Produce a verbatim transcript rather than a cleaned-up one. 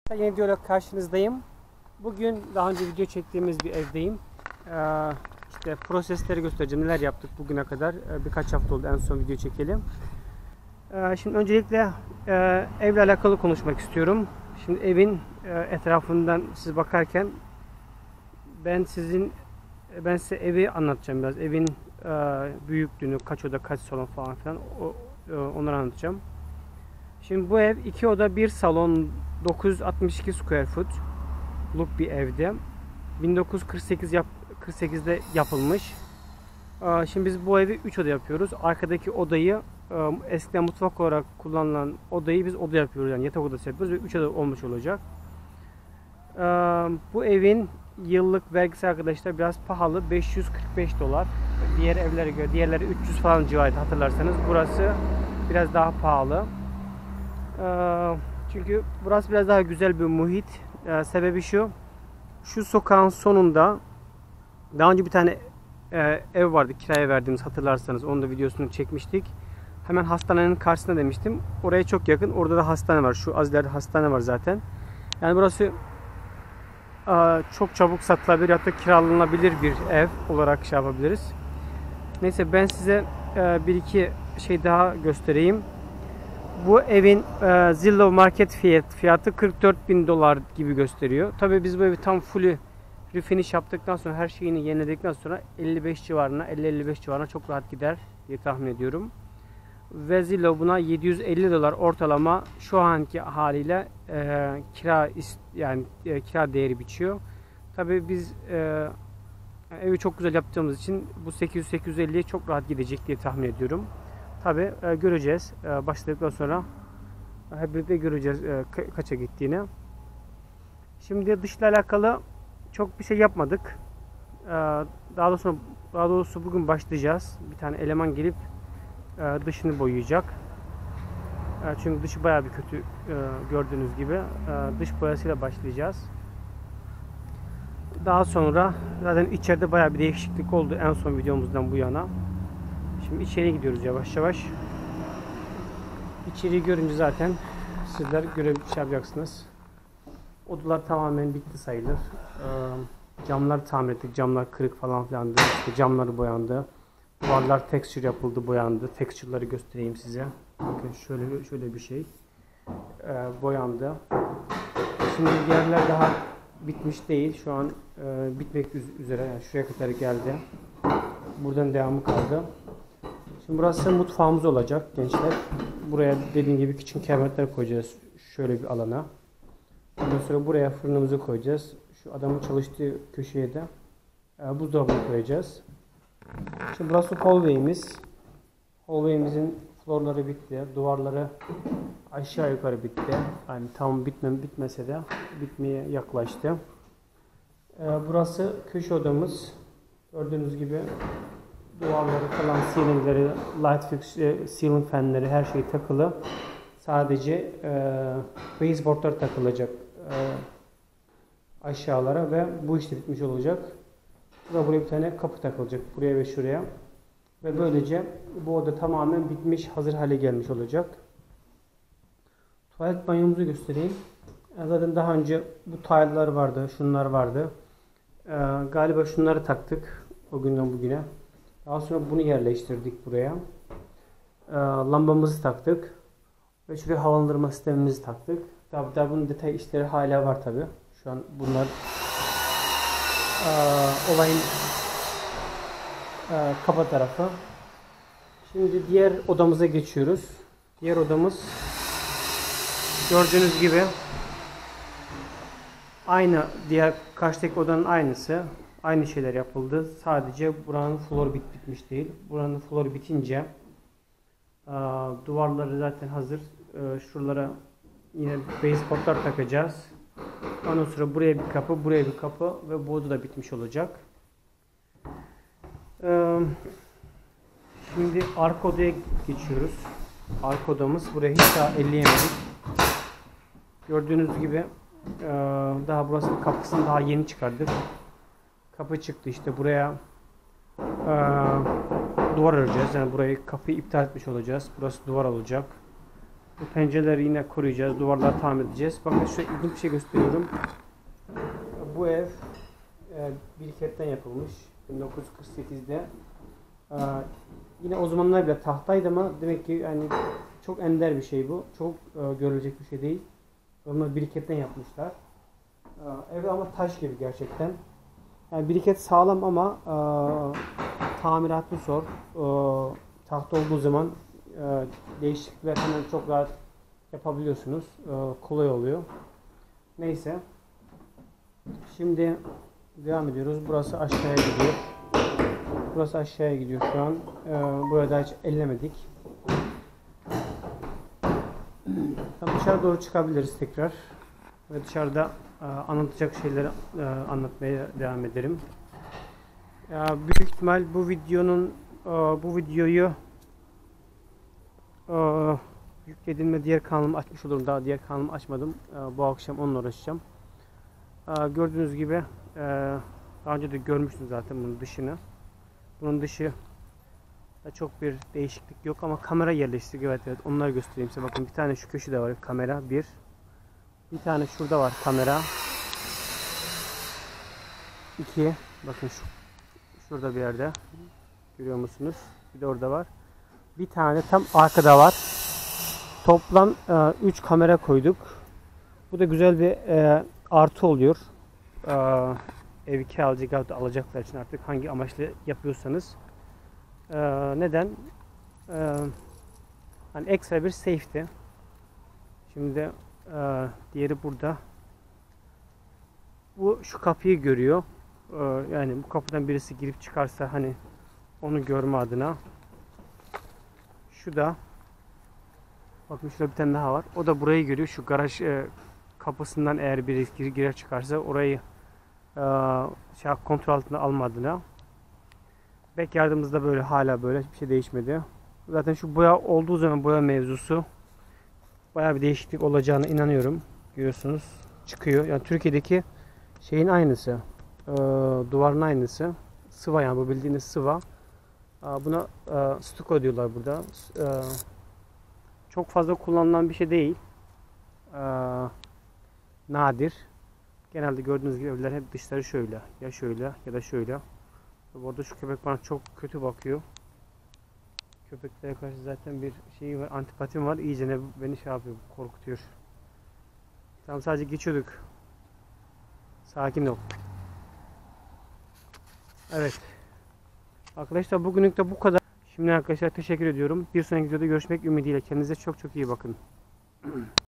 Yeni videoyla karşınızdayım. Bugün daha önce video çektiğimiz bir evdeyim. Ee, işte prosesleri göstereceğim. Neler yaptık bugüne kadar. Ee, birkaç hafta oldu en son video çekelim. Ee, şimdi öncelikle e, evle alakalı konuşmak istiyorum. Şimdi evin e, etrafından siz bakarken ben sizin ben size evi anlatacağım biraz. Evin e, büyüklüğünü, kaç oda, kaç salon falan filan o, e, onları anlatacağım. Şimdi bu ev iki oda bir salon, dokuz yüz altmış iki square foot'luk bir evde. bin dokuz yüz kırk sekiz yap, kırk sekizde yapılmış. Şimdi biz bu evi üç oda yapıyoruz. Arkadaki odayı eskiden mutfak olarak kullanılan odayı biz oda yapıyoruz. Yani yatak odası yapıyoruz ve üç oda olmuş olacak. Bu evin yıllık vergisi arkadaşlar biraz pahalı. beş yüz kırk beş dolar. Diğer evlere göre, diğerleri üç yüz falan civarında hatırlarsanız. Burası biraz daha pahalı. Çünkü burası biraz daha güzel bir muhit. Sebebi şu. Şu sokağın sonunda daha önce bir tane ev vardı kiraya verdiğimiz, hatırlarsanız. Onun da videosunu çekmiştik. Hemen hastanenin karşısında demiştim. Oraya çok yakın. Orada da hastane var. Şu az ileride hastane var zaten. Yani burası çok çabuk satılabilir ya da kiralanabilir bir ev olarak şey yapabiliriz. Neyse ben size bir iki şey daha göstereyim. Bu evin e, Zillow market fiyat, fiyatı kırk dört bin dolar gibi gösteriyor. Tabii biz bu evi tam full refinish yaptıktan sonra, her şeyini yeniledikten sonra elli beş civarına, elli elli beş civarına çok rahat gider diye tahmin ediyorum. Ve Zillow buna yedi yüz elli dolar ortalama şu anki haliyle e, kira yani e, kira değeri biçiyor. Tabii biz e, evi çok güzel yaptığımız için bu sekiz yüz sekiz yüz elliye çok rahat gidecek diye tahmin ediyorum. Tabi e, göreceğiz. E, başladıktan sonra e, hep birlikte göreceğiz e, ka kaça gittiğini. Şimdi dışla alakalı çok bir şey yapmadık. E, daha doğrusu daha doğrusu bugün başlayacağız. Bir tane eleman gelip e, dışını boyayacak. E, çünkü dışı bayağı bir kötü e, gördüğünüz gibi. E, dış boyasıyla başlayacağız. Daha sonra zaten içeride bayağı bir değişiklik oldu en son videomuzdan bu yana. Şimdi içeri gidiyoruz yavaş yavaş. İçeriği görünce zaten sizler göre şey yapacaksınız. Odalar tamamen bitti sayılır. Ee, camlar tamir ettik. Camlar kırık falan filandı. İşte camları boyandı. Duvarlar texture yapıldı, boyandı. Texture'ları göstereyim size. Bakın şöyle şöyle bir şey. Ee, boyandı. Şimdi yerler daha bitmiş değil. Şu an e, bitmek üzere. Yani şuraya kadar geldi. Buradan devamı kaldı. Şimdi burası mutfağımız olacak gençler. Buraya dediğim gibi kitchen cabinetler koyacağız şöyle bir alana. Ondan sonra buraya fırınımızı koyacağız. Şu adamın çalıştığı köşeye de e, buzdolabını koyacağız. Şimdi burası hallway'imiz. Hallway'imizin floorları bitti. Duvarları aşağı yukarı bitti. Yani tam bitmem bitmese de bitmeye yaklaştı. E, burası köşe odamız. Gördüğünüz gibi duvarları falan, ceilingleri, light fixture, ceiling fanleri, her şey takılı. Sadece e, baseboardlar takılacak e, aşağılara ve bu işte bitmiş olacak. Ve buraya bir tane kapı takılacak. Buraya ve şuraya. Ve böylece bu oda tamamen bitmiş, hazır hale gelmiş olacak. Tuvalet banyomuzu göstereyim. E, zaten daha önce bu tile'lar vardı, şunlar vardı. E, galiba şunları taktık o günden bugüne. Daha sonra bunu yerleştirdik buraya. Ee, lambamızı taktık. Ve şuraya havalandırma sistemimizi taktık. Tabii daha bunun detay işleri hala var tabi. Şu an bunlar e, olayın e, kaba tarafı. Şimdi diğer odamıza geçiyoruz. Diğer odamız gördüğünüz gibi aynı diğer karşıdaki odanın aynısı. Aynı şeyler yapıldı. Sadece buranın floor bit bitmiş değil. Buranın floor bitince e, duvarları zaten hazır. E, şuralara yine baseboardlar takacağız. Ondan sonra buraya bir kapı, buraya bir kapı ve bu oda da bitmiş olacak. E, şimdi arka odaya geçiyoruz. Arka odamız. Buraya hiç daha elleyemedik. Gördüğünüz gibi e, daha burası kapısını daha yeni çıkardık. Kapı çıktı işte buraya e, duvar öreceğiz. Yani burayı kapıyı iptal etmiş olacağız. Burası duvar olacak. Bu pencereleri yine koruyacağız. Duvarları tamir edeceğiz. Bakın şu ilginç bir şey gösteriyorum. Bu ev e, biriketten yapılmış. bin dokuz yüz kırk sekizde. E, yine o zamanlar bile tahtaydı ama demek ki yani çok ender bir şey bu. Çok e, görülecek bir şey değil. Onlar biriketten yapmışlar. E, ev ama taş gibi gerçekten. Yani biriket sağlam ama e, tamiratı zor. E, tahta olduğu zaman e, değişiklikler hemen çok rahat yapabiliyorsunuz. E, kolay oluyor. Neyse. Şimdi devam ediyoruz. Burası aşağıya gidiyor. Burası aşağıya gidiyor şu an. E, burada hiç ellemedik. Tam dışarı doğru çıkabiliriz tekrar. Ve dışarıda e, anlatacak şeyleri e, anlatmaya devam ederim. Ya, büyük ihtimal bu videonun e, bu videoyu e, yüklediğimde diğer kanalımı açmış olurum. Daha diğer kanalımı açmadım. E, bu akşam onunla uğraşacağım. E, gördüğünüz gibi e, daha önce de görmüştünüz zaten bunun dışını. Bunun dışı çok bir değişiklik yok ama kamera yerleştirdik. Evet evet, onları göstereyim size. Bakın bir tane şu köşede var kamera. Bir. Bir tane şurada var kamera. İki. Bakın şu şurada bir yerde. Görüyor musunuz? Bir de orada var. Bir tane tam arkada var. Toplam üç kamera koyduk. Bu da güzel bir e, artı oluyor. E, ev kiralayacak alacaklar için artık hangi amaçla yapıyorsanız. E, neden? E, hani ekstra bir safety. Şimdi e, diğeri burada. Bu şu kapıyı görüyor. E, yani bu kapıdan birisi girip çıkarsa hani onu görme adına. Şu da bakın şurada bir tane daha var. O da burayı görüyor. Şu garaj e, kapısından eğer birisi gir, girer çıkarsa orayı e, şey, kontrol altına alma adına. Backyard'ımızda böyle hala böyle hiçbir şey değişmedi. Zaten şu boya olduğu zaman boya mevzusu bayağı bir değişiklik olacağına inanıyorum. Görüyorsunuz çıkıyor. Yani Türkiye'deki şeyin aynısı. E, duvarın aynısı. Sıva, yani bu bildiğiniz sıva. E, buna e, stuko diyorlar burada. E, çok fazla kullanılan bir şey değil. E, nadir. Genelde gördüğünüz gibi evler hep dışları şöyle. Ya şöyle ya da şöyle. Bu arada şu köpek bana çok kötü bakıyor. Köpeklere karşı zaten bir şey var, antipatim var. İyice ne beni şey yapıyor, korkutuyor. Tam sadece geçiyorduk. Sakin ol. Evet. Arkadaşlar bugünlük de bu kadar. Şimdi arkadaşlar teşekkür ediyorum. Bir sonraki videoda görüşmek ümidiyle. Kendinize çok çok iyi bakın.